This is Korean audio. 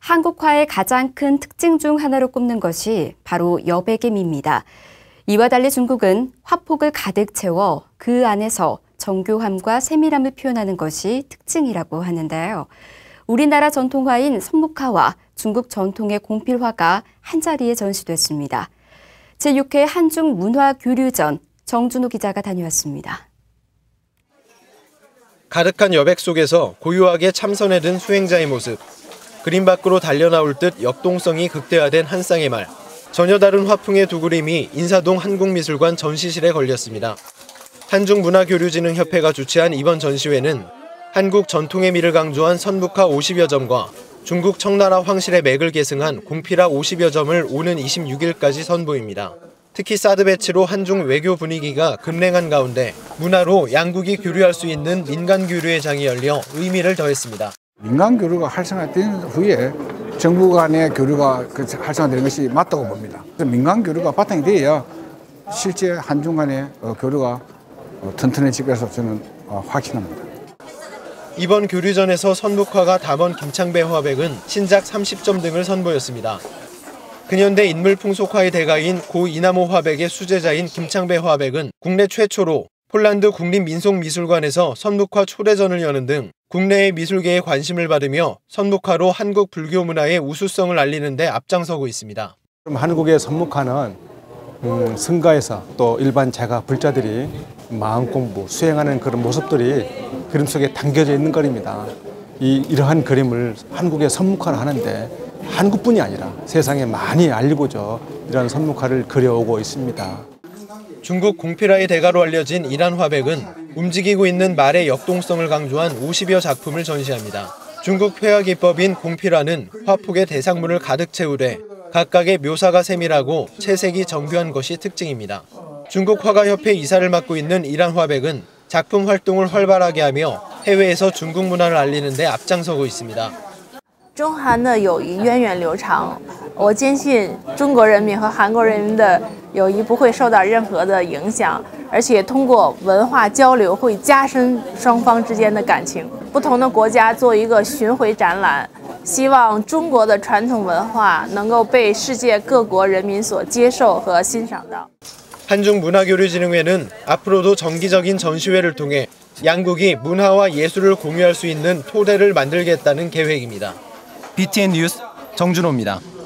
한국화의 가장 큰 특징 중 하나로 꼽는 것이 바로 여백임입니다. 이와 달리 중국은 화폭을 가득 채워 그 안에서 정교함과 세밀함을 표현하는 것이 특징이라고 하는데요. 우리나라 전통화인 선묵화와 중국 전통의 공필화가 한자리에 전시됐습니다. 제6회 한중 문화교류전 정준호 기자가 다녀왔습니다. 가득한 여백 속에서 고요하게 참선에 든 수행자의 모습. 그림 밖으로 달려나올 듯 역동성이 극대화된 한 쌍의 말. 전혀 다른 화풍의 두 그림이 인사동 한국미술관 전시실에 걸렸습니다. 한중문화교류진흥협회가 주최한 이번 전시회는 한국 전통의 미를 강조한 선묵화 50여 점과 중국 청나라 황실의 맥을 계승한 공필화 50여 점을 오는 26일까지 선보입니다. 특히 사드 배치로 한중 외교 분위기가 급냉한 가운데 문화로 양국이 교류할 수 있는 민간교류의 장이 열려 의미를 더했습니다. 민간교류가 활성화된 후에 정부 간의 교류가 활성화되는 것이 맞다고 봅니다. 민간교류가 바탕이 되어야 실제 한중 간의 교류가 튼튼해질 것으로 저는 확신합니다. 이번 교류전에서 선묵화가 담원 김창배 화백은 신작 30점 등을 선보였습니다. 근현대 인물풍속화의 대가인 고 이남호 화백의 수제자인 김창배 화백은 국내 최초로 폴란드 국립민속미술관에서 선묵화 초대전을 여는 등 국내의 미술계의 관심을 받으며 선묵화로 한국 불교 문화의 우수성을 알리는 데 앞장서고 있습니다. 한국의 선묵화는 성가에서 또 일반 제가 불자들이 마음 공부, 수행하는 그런 모습들이 그림 속에 담겨져 있는 그림입니다. 이러한 그림을 한국의 선묵화를 하는데 한국뿐이 아니라 세상에 많이 알리고자 이런 선묵화를 그려오고 있습니다. 중국 공필화의 대가로 알려진 이란 화백은 움직이고 있는 말의 역동성을 강조한 50여 작품을 전시합니다. 중국 회화 기법인 공필화는 화폭의 대상물을 가득 채우되 각각의 묘사가 세밀하고 채색이 정교한 것이 특징입니다. 중국 화가협회 이사를 맡고 있는 이란 화백은 작품 활동을 활발하게 하며 해외에서 중국 문화를 알리는 데 앞장서고 있습니다. 中韩的友谊源远流长，我坚信中国人民和韩国人民的友谊不会受到任何的影响，而且通过文化交流会加深双方之间的感情。不同的国家做一个巡回展览，希望中国的传统文化能够被世界各国人民所接受和欣赏到。 한중문화교류진흥회는 앞으로도 정기적인 전시회를 통해 양국이 문화와 예술을 공유할 수 있는 토대를 만들겠다는 계획입니다. BTN 뉴스 정준호입니다.